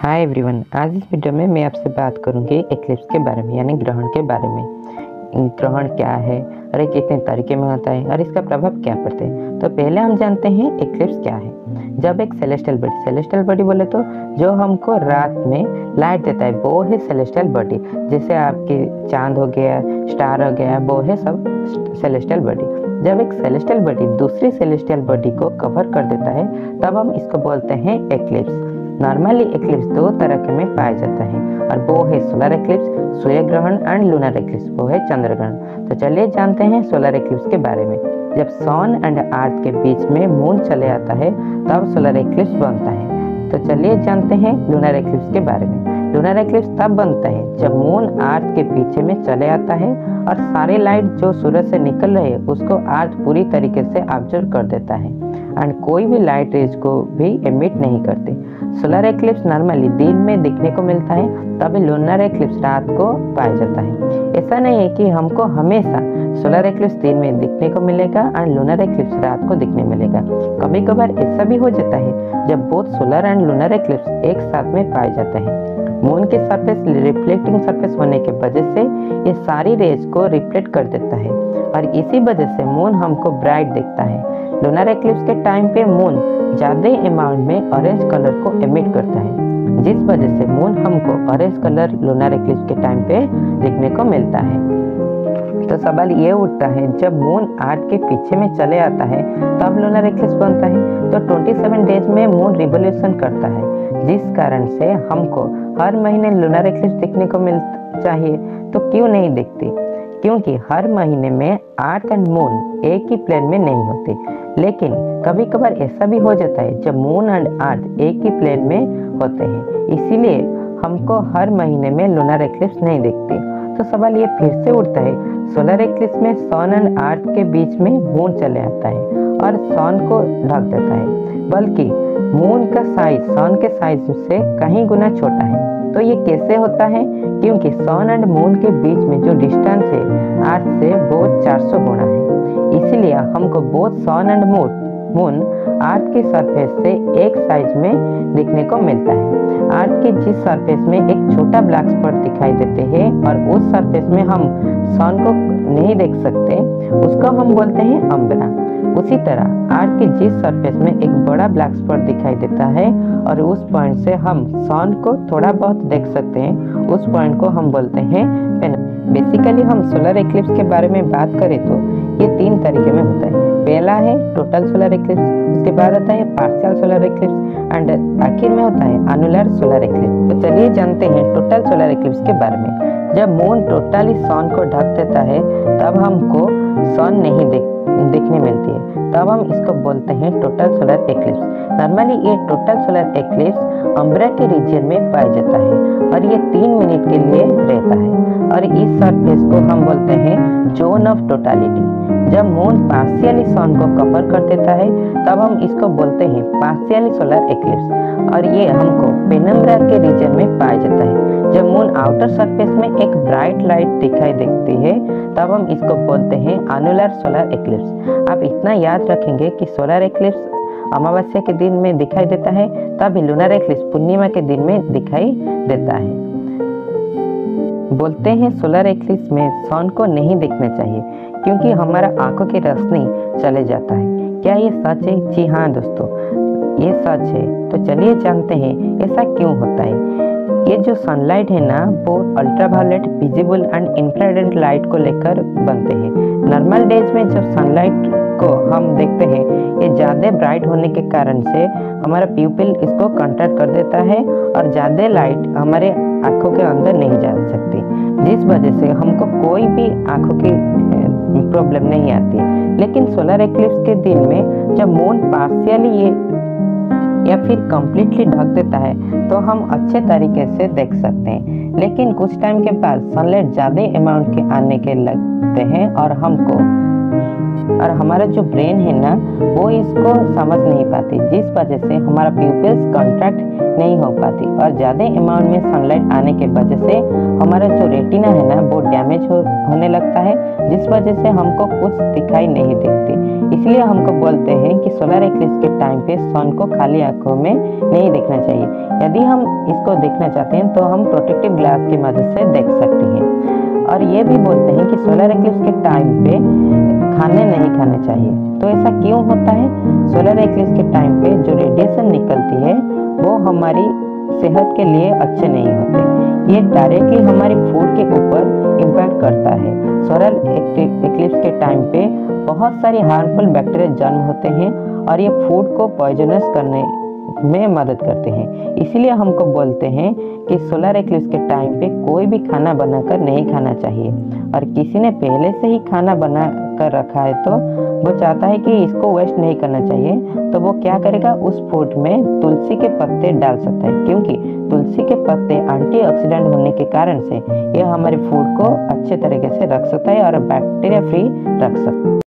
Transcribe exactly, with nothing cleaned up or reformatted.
Hi everyone, आज इस video में मैं आपसे बात करूंगी एक्लिप्स के बारे में, यानी ग्रहण के बारे में। ग्रहण क्या है और ये कितने तरीके में होता है और इसका प्रभाव क्या पड़ता है। तो पहले हम जानते हैं एक्लिप्स क्या है। जब एक सेलेस्टियल बॉडी सेलेस्टियल बॉडी बोले तो जो हमको रात में लाइट देता है वो है सेलेस्टियल बॉडी। जैसे आपके चांद हो गया, स्टार हो गया, वो है सब सेलेस्टियल बॉडी। जब एक सेलेस्टियल बॉडी दूसरी सेलेस्टियल बॉडी को कवर कर देता है तब हम इसको बोलते हैं एक्लिप्स। नॉर्मली एक्लिप्स दो तरह के में पाया जाता है और वो है सोलर एक्लिप्स, सूर्य ग्रहण एंड लूनर एक्लिप्स, वो है चंद्र ग्रहण। तो चलिए जानते हैं सोलर एक्लिप्स के बारे में। जब सन एंड अर्थ के बीच में मून चले आता है तब सोलर एक्लिप्स बनता है। तो चलिए जानते हैं लूनर एक्लिप्स के बारे में। लूनर एक्लिप्स तब बनता है जब मून अर्थ के पीछे में चले आता है और सारे लाइट जो सूरज से निकल रहे हैं उसको अर्थ पूरी तरीके से ऑब्जर्व कर देता है एंड कोई भी लाइट रेज को भी एमिट नहीं करते। सोलर एक्लिप्स नॉर्मली दिन में दिखने को मिलता है, तभी लूनर एक्लिप्स रात को पाया जाता है। ऐसा नहीं है कि हमको हमेशा सोलर एक्लिप्स दिन में दिखने को मिलेगा और लूनर एक्लिप्स रात को दिखने मिलेगा। कभी कभार ऐसा भी हो जाता है जब both solar and lunar eclipse एक साथ में पाए जाते हैं। मून के सरफेस रिफ्लेक्टिंग सरफेस होने के वजह से ये सारी रेज को रिफ्लेक्ट कर देता है और इसी वजह से मून हमको ब्राइट दिखता है। लूनर एक्लिप्स के टाइम पे मून ज्यादा अमाउंट में ऑरेंज कलर को एमिट करता है, जिस वजह से मून हमको ऑरेंज कलर लूनर एक्लिप्स के टाइम पे देखने को मिलता है। तो सवाल ये उठता है, जब मून अर्थ के पीछे में चले आता है तब लूनर एक्लिप्स बनता है। तो सत्ताईस डेज में मून रिवोल्यूशन करता है, जिस कारण से हमको हर महीने लूनर एक्लिप्स देखने को मिल चाहिए। तो क्यों नहीं दिखती? क्योंकि हर महीने में अर्थ एंड मून एक ही प्लेन में नहीं होते, लेकिन कभी कभार ऐसा भी हो जाता है जब मून एंड अर्थ एक ही प्लेन में होते हैं, इसीलिए हमको हर महीने में लूनर एक्लिप्स नहीं दिखती। तो सवाल ये फिर से उठता है, सोलर एक्लिप्स में सन एंड अर्थ के बीच में मून चले आता है और सन को ढक देता है, बल्कि मून का साइज सन के साइज से कहीं गुना छोटा है। तो ये कैसे होता है? क्योंकि सन एंड मून के बीच में जो डिस्टेंस है अर्थ से वो चार सौ गुना है, इसीलिए हमको both sun and moon moon earth के सरफेस से एक साइज में दिखने को मिलता है। अर्थ के जिस सरफेस में एक छोटा ब्लैक स्पॉट दिखाई देते हैं और उस सरफेस में हम सन को नहीं देख सकते, उसको हम बोलते हैं अम्ब्रा। उसी तरह अर्थ के जिस सरफेस में एक बड़ा ब्लैक स्पॉट दिखाई देता है और उस पॉइंट से हम सन को थोड़ा बहुत देख सकते हैं, उस पॉइंट को हम बोलते हैं पेनम। बेसिकली हम सोलर एक्लिप्स के बारे में बात करें तो ये तीन तरीके में होता है। पहला है टोटल सोलर एक्लिप्स, उसके बाद आता है पार्शियल सोलर एक्लिप्स एंड आखिर में होता है एनुलर सोलर एक्लिप्स। तो चलिए जानते हैं टोटल सोलर एक्लिप्स के बारे में। जब मून टोटली सन को ढक देता है तब हमको सन नहीं देख देखने मिलती है, तब हम इसको बोलते हैं टोटल सोलर एक्लिप्स। नॉर्मली ये टोटल सोलर एक्लिप्स अम्ब्रा के रीजन में पाया जाता है और ये तीन मिनट के लिए रहता है और इस सरफेस को हम बोलते हैं जोन ऑफ टोटालिटी। जब मून पार्शियली सन को कवर कर देता है तब हम इसको बोलते हैं पार्शियली सोलर एक्लिप्स और ये हमको पेनम्ब्रा के रीजन में पाया जाता है। जब मून आउटर सरफेस में एक ब्राइट लाइट दिखाई देती है तब हम इसको बोलते हैं एनुलर सोलर एक्लिप्स। आप इतना याद रखेंगे कि सोलर एक्लिप्स अमावस्या के दिन में दिखाई देता है, तभी लूनर एक्लिप्स पूर्णिमा के दिन में दिखाई देता है। बोलते हैं सोलर एक्लिप्स में सन को नहीं देखना चाहिए क्योंकि हमारा आंखों की रोशनी चले जाता है। क्या ये सच है? जी हाँ दोस्तों, ये सच है। तो चलिए जानते हैं ऐसा क्यों होता है। ये जो सनलाइट है ना, वो ultraviolet, visible and infrared light को लेकर बनते हैं। नॉर्मल डेज में जब सनलाइट को हम देखते हैं, ये ज़्यादा ब्राइट होने के कारण से हमारा प्यूपिल इसको कंट्रैक्ट कर देता है और ज़्यादा लाइट हमारे आँखों के अंदर नहीं जा सकती, जिस वजह से हमको कोई भी आँखों की प्रॉब्लम नहीं आती। लेकिन सोलर एक्लिप्स के दिन में जब मून पार्शियली ये या फिर कंप्लीटली ढक देता है तो हम अच्छे तरीके से देख सकते हैं, लेकिन कुछ टाइम के बाद सनलाइट ज़्यादा अमाउंट के आने के लगते हैं और हमको और हमारा जो ब्रेन है ना वो इसको समझ नहीं पाती, जिस वजह से हमारा प्यूपिल्स कॉन्ट्रैक्ट नहीं हो पाती और ज़्यादा अमाउंट में सनलाइट आने के वजह से हमारा जो रेटिना है ना वो डैमेज हो, होने लगता है, जिस वजह से हमको कुछ दिखाई नहीं दिखती। इसलिए हमको बोलते हैं कि सोलर एक्लिप्स के टाइम पे सन को खाली आंखों में नहीं देखना चाहिए। यदि हम इसको देखना चाहते हैं तो हम प्रोटेक्टिव ग्लास की मदद से देख सकते हैं। और ये भी बोलते हैं कि सोलर एक्लिप्स के टाइम पे खाने नहीं खाने चाहिए। तो ऐसा क्यों होता है? सोलर एक्लिप्स के टाइम पे जो रेडिएशन निकलती है वो हमारी सेहत के लिए अच्छे नहीं होते। ये डायरेक्टली हमारी फूड के ऊपर इम्पैक्ट करता है। सोलर एक्लिप्स के टाइम पे बहुत सारी हार्मफुल बैक्टीरिया जन्म होते हैं और ये फूड को पॉइजनस करने में मदद करते हैं। इसीलिए हमको बोलते हैं कि सोलर एक्लिप्स के टाइम पे कोई भी खाना बनाकर नहीं खाना चाहिए। और किसी ने पहले से ही खाना बना कर रखा है तो वो चाहता है कि इसको वेस्ट नहीं करना चाहिए, तो वो क्या करेगा, उस फूड में तुलसी के पत्ते डाल सकता है, क्योंकि तुलसी के पत्ते एंटीऑक्सीडेंट होने के कारण से यह हमारे फूड को अच्छे तरीके से रख सकता है और बैक्टीरिया फ्री रख सकता है।